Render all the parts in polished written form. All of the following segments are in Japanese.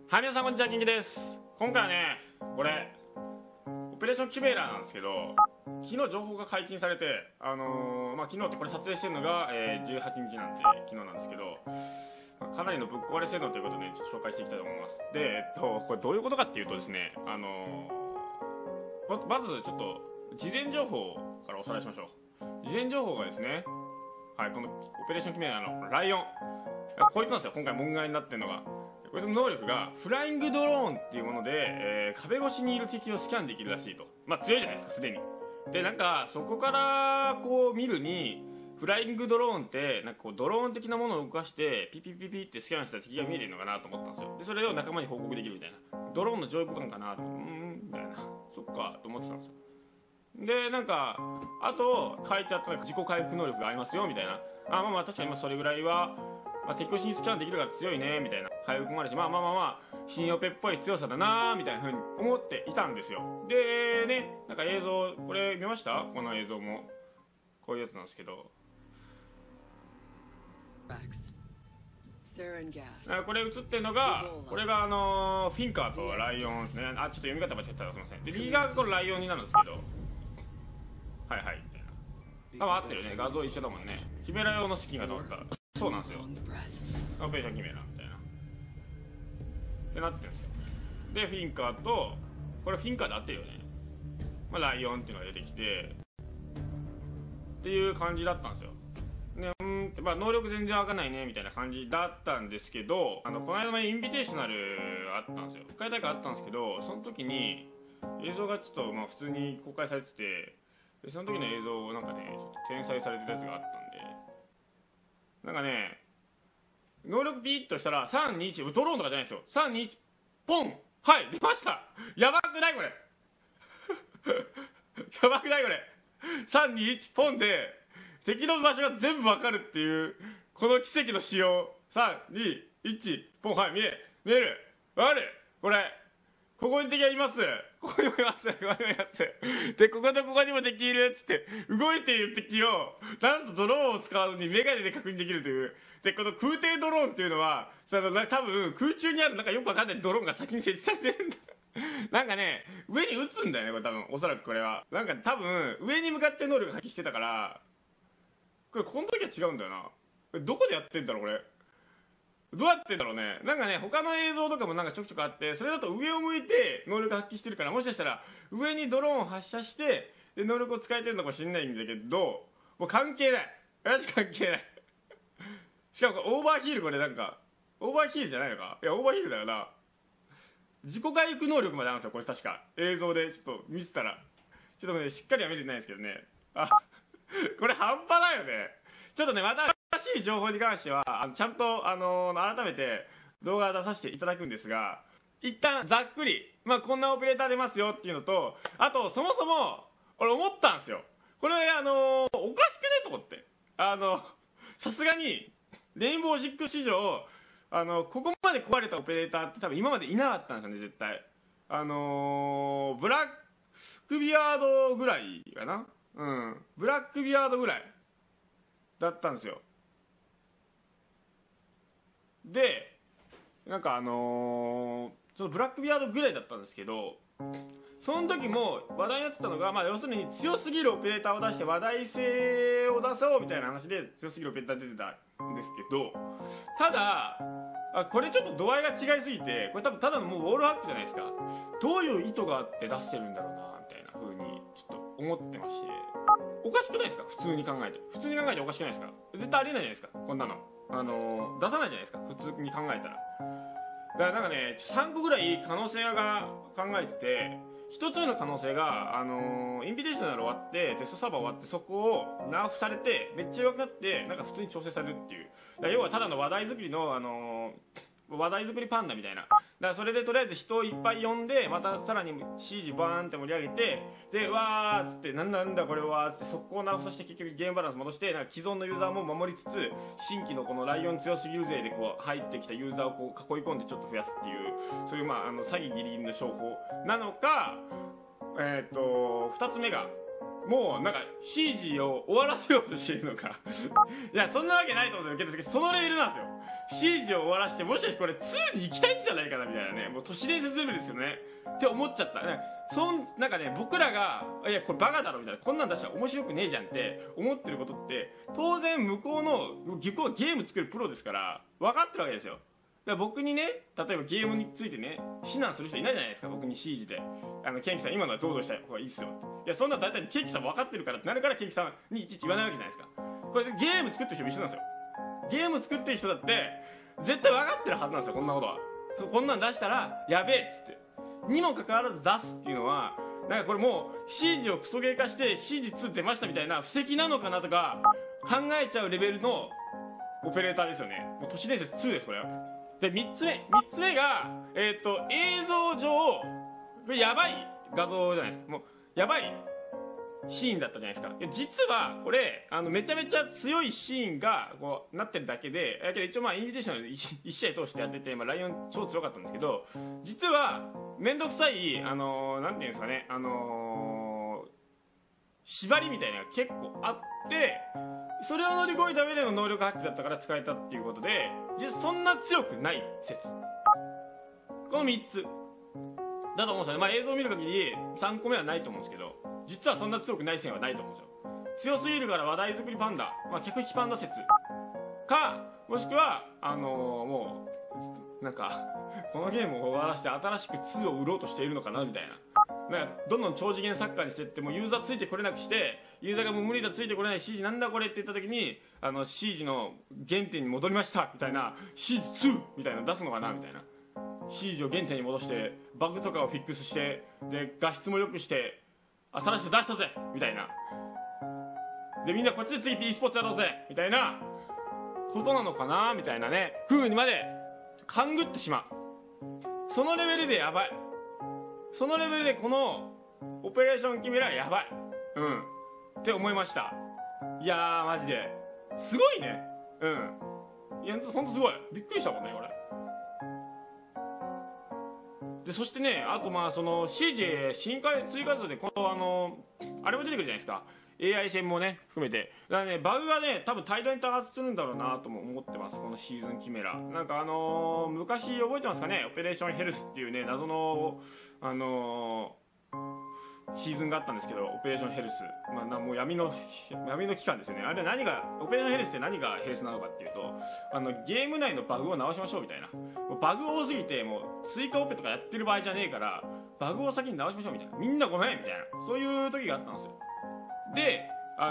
はい、皆さんこんにちは、キンキです。今回はね、これオペレーションキュベーラーなんですけど、昨日情報が解禁されて、昨日ってこれ撮影してるのが、18日なんで昨日なんですけど、かなりのぶっ壊れ性能ということで、ちょっと紹介していきたいと思います。で、これどういうことかっていうとですね、まずちょっと事前情報からおさらいしましょう。事前情報がですね、はい、このオペレーションキュベーラーのライオン、こいつなんですよ。今回問題になってるのが、こいつの能力がフライングドローンっていうもので、壁越しにいる敵をスキャンできるらしいと。強いじゃないですか、すでに。で、なんかそこからこう見るに、フライングドローンってなんかこうドローン的なものを動かしてピピピピってスキャンした敵が見えてるのかなと思ったんですよ。でそれを仲間に報告できるみたいな、ドローンの上空間かなと、みたいな、そっかと思ってたんですよ。でなんかあと書いてあった自己回復能力がありますよみたいな、確かにそれぐらいは、敵をスキャンできるから強いねみたいな、回復もあるし、新オペっぽい強さだなみたいな風に思っていたんですよ。でね、なんか映像これ見ました？この映像もこういうやつなんですけど、これ映ってるのが、これがフィンカーとライオンですね。ちょっと読み方間違ってたらすみません。で右側がこれライオンになるんですけど、はいはいみたいな、合ってるね、画像一緒だもんね。キメラ用のスキンが止まった。そうなんですよ、オペレーションキメラみたいなってなってるんですよ。でフィンカーと、これフィンカーで合ってるよね、ライオンっていうのが出てきてっていう感じだったんですよ。で能力全然わかんないねみたいな感じだったんですけど、この間のインビテーショナルあったんですよ。1回大会あったんですけど、その時に映像がちょっと普通に公開されてて、でその時の映像をなんかね、ちょっと転載されてたやつがあったんで、なんかね、能力ピッとしたら321、ドローンとかじゃないですよ、321ポン、はい出ました。やばくないこれやばくないこれ、321ポンで敵の場所が全部わかるっていう、この奇跡の仕様。321ポン、はい、見える、わかる、これここに敵がいます、ここにもいます、ここにもいます、でこことここにも敵いるっつって、動いている敵をなんとドローンを使わずにメガネで確認できるという。でこの空挺ドローンっていうのは多分空中にあるなんかよくわかんないドローンが先に設置されてるんだなんかね、上に撃つんだよね、これ多分、おそらくこれはなんか多分上に向かって能力発揮してたから、この時は違うんだよな。これどこでやってんだろう、これどうやってんだろうね。なんかね、他の映像とかもなんかちょくちょくあって、それだと上を向いて能力発揮してるから、もしかしたら上にドローンを発射してで能力を使えてるのかもしれないんだけど、もう関係ない、マジ関係ないしかもオーバーヒール、これなんかオーバーヒールじゃないのか、いやオーバーヒールだよな。自己回復能力まであるんですよ、これ確か映像でちょっと見せたら、ちょっとねしっかりは見てないんですけどね、これ半端ないよね。ちょっとね、また新しい情報に関してはちゃんと改めて動画出させていただくんですが、一旦ざっくり、こんなオペレーター出ますよっていうのと、あとそもそも俺思ったんですよ、これおかしくねと思って。さすがにレインボー6史上ここまで壊れたオペレーターって多分今までいなかったんですよね、絶対。ブラックビアードぐらいかな、ブラックビアードぐらいだったんですよ。でなんかそのブラックビアードぐらいだったんですけど、その時も話題になってたのが、要するに強すぎるオペレーターを出して話題性を出そうみたいな話で強すぎるオペレーター出てたんですけど、ただこれちょっと度合いが違いすぎて、これ多分ただのもうウォールハックじゃないですか。どういう意図があって出してるんだろうなみたいな風にちょっと思ってまして、おかしくないですか、普通に考えておかしくないですか。絶対ありえないじゃないですか、こんなの出さないじゃないですか、普通に考えたら。だからなんかね、3個ぐらい可能性が考えてて、1つ目の可能性がインビテーショナル終わってテストサーバー終わって、そこをナーフされてめっちゃ弱くなって、なんか普通に調整されるっていう。要はただの話題作りの話題作りパンダみたいな。だからそれでとりあえず人をいっぱい呼んで、またさらに CG バーンって盛り上げて、でわーっつってなんだこれはっつって速攻ナーフさせて、結局ゲームバランス戻して、なんか既存のユーザーも守りつつ、新規のこのライオン強すぎる勢でこう入ってきたユーザーをこう囲い込んでちょっと増やすっていう、そういう詐欺ギリギリの商法なのか、2つ目がもうなんか CG を終わらせようとしているのかいやそんなわけないと思うんですよけど、そのレベルなんですよ。 CG を終わらして、もしかしてこれ2に行きたいんじゃないかなみたいなね、もう都市伝説レベルですよねって思っちゃったね。なんかね、僕らがいやこれバカだろみたいな、こんなん出したら面白くねえじゃんって思ってることって、当然向こうのゲーム作るプロですから分かってるわけですよ。だから僕にね、例えばゲームについてね指南する人いないじゃないですか。僕に CG でケンキさん今のはどうした方がいいっすよって、いやそんな大体ケンキさん分かってるからってなるから、ケンキさんにいちいち言わないわけじゃないですか。これゲーム作ってる人も一緒なんですよ。ゲーム作ってる人だって絶対分かってるはずなんですよ、こんなことは。こんなん出したらやべえっつってにもかかわらず出すっていうのは、なんかこれもう CG をクソゲー化して CG2 出ましたみたいな布石なのかなとか考えちゃうレベルのオペレーターですよね。もう都市伝説2ですこれは。で3つ目が映像上これやばい画像じゃないですか。もうやばいシーンだったじゃないですか。実はこれめちゃめちゃ強いシーンがこうなってるだけで、だけど一応インビテーションで1試合通してやってて、ライオン超強かったんですけど、実はめんどくさいなんていうんですかね、縛りみたいなのが結構あって、それを乗り越えた上での能力発揮だったから使えたっていうことで、実はそんな強くない説、この3つだと思うんですよね。映像を見る限り3個目はないと思うんですけど、実はそんな強くない線はないと思うんですよ。強すぎるから話題作りパンダ、客引きパンダ説か、もしくはもうなんかこのゲームを終わらせて新しく2を売ろうとしているのかなみたいな。どんどん超次元サッカーにしていってもユーザーついてこれなくして、ユーザーがもう無理だついてこれない CG なんだこれって言った時にCG の原点に戻りましたみたいな CG2 みたいなの出すのかなみたいな。CG を原点に戻してバグとかをフィックスして、で画質も良くして新しく出したぜみたいな、でみんなこっちで次 e スポーツやろうぜみたいなことなのかなみたいなね風にまで勘ぐってしまう。そのレベルでやばい。そのレベルでこのオペレーションキメラやばいって思いました。いやーマジですごいね。いやほんとすごいびっくりしたもんねこれで。そしてね、あとその CG 追加増でこのあれも出てくるじゃないですか、 AI 戦もね含めて。だからねバグがね多分大量に多発するんだろうなとも思ってます、このシーズンキメラ。なんか昔覚えてますかね、オペレーションヘルスっていうね謎のシーズンがあったんですけど、オペレーションヘルス、もう闇の期間ですよね。あれ何がオペレーションヘルスって何がヘルスなのかっていうと、ゲーム内のバグを直しましょうみたいな。もうバグ多すぎてもう追加オペとかやってる場合じゃねえからバグを先に直しましょうみたいな、みんなごめんみたいな、そういう時があったんですよ。で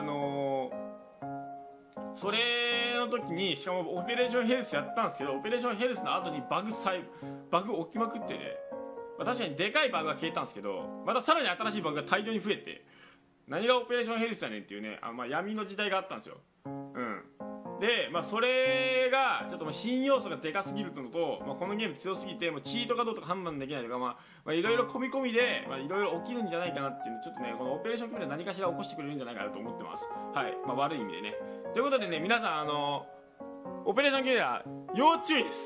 それの時にしかもオペレーションヘルスやったんですけど、オペレーションヘルスの後にバグ起きまくってね、確かにでかいバグが消えたんですけど、またさらに新しいバグが大量に増えて、何がオペレーションヘルスだねんっていうね闇の時代があったんですよ。でそれがちょっと新要素がでかすぎるのと、このゲーム強すぎてもうチートかどうとか判断できないとか、いろいろ込み込みでいろいろ起きるんじゃないかなっていうのちょっとね、このオペレーションキメラ何かしら起こしてくれるんじゃないかなと思ってます。はい、悪い意味でね。ということでね、皆さんオペレーションキメラ要注意です。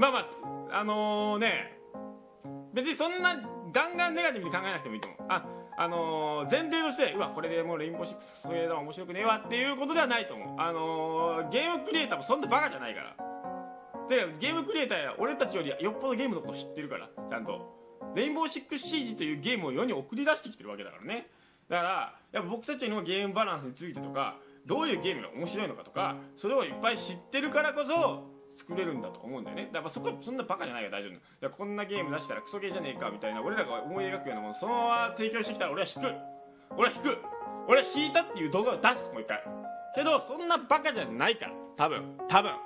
別にそんなガンガンネガティブに考えなくてもいいと思う。前提としてこれでもうレインボーシックスそれだ面白くねえわっていうことではないと思う。ゲームクリエイターもそんなバカじゃないから。でゲームクリエイターや俺たちよりよっぽどゲームのこと知ってるから、ちゃんとレインボーシックスシージというゲームを世に送り出してきてるわけだからね。だからやっぱ僕たちのゲームバランスについてとか、どういうゲームが面白いのかとか、それをいっぱい知ってるからこそ作れるんだと思うんだよね。だからそんなバカじゃないから大丈夫だ。こんなゲーム出したらクソゲーじゃねえかみたいな俺らが思い描くようなものそのまま提供してきたら俺は引いたっていう動画を出す、もう一回。けどそんなバカじゃないから、多分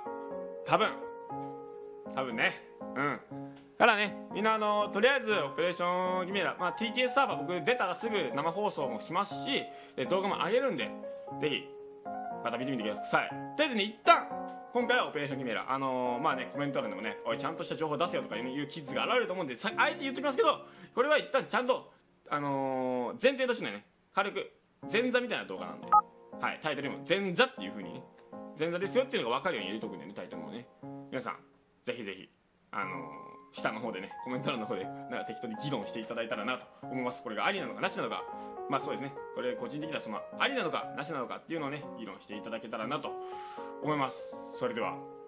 ね。からね、みんなとりあえずオペレーションキメラ、TTS サーバー僕出たらすぐ生放送もしますし、動画も上げるんでぜひまた見てみてください。とりあえずね、一旦今回はオペレーションキメラコメント欄でもね、おいちゃんとした情報出せよとかいうキッズが現れると思うんで、あえて言っときますけど、これは一旦ちゃんと前提としてね、軽く前座みたいな動画なんで、はい、タイトルにも前座っていう風にね、前座ですよっていうのが分かるように入れとくんでね、タイトルもね。皆さんぜひぜひ下の方でね、コメント欄の方でなんか適当に議論していただいたらなと思います。これがありなのかなしなのか、まあそうですね、これ個人的にはそのありなのかなしなのかっていうのをね議論していただけたらなと思います。それでは。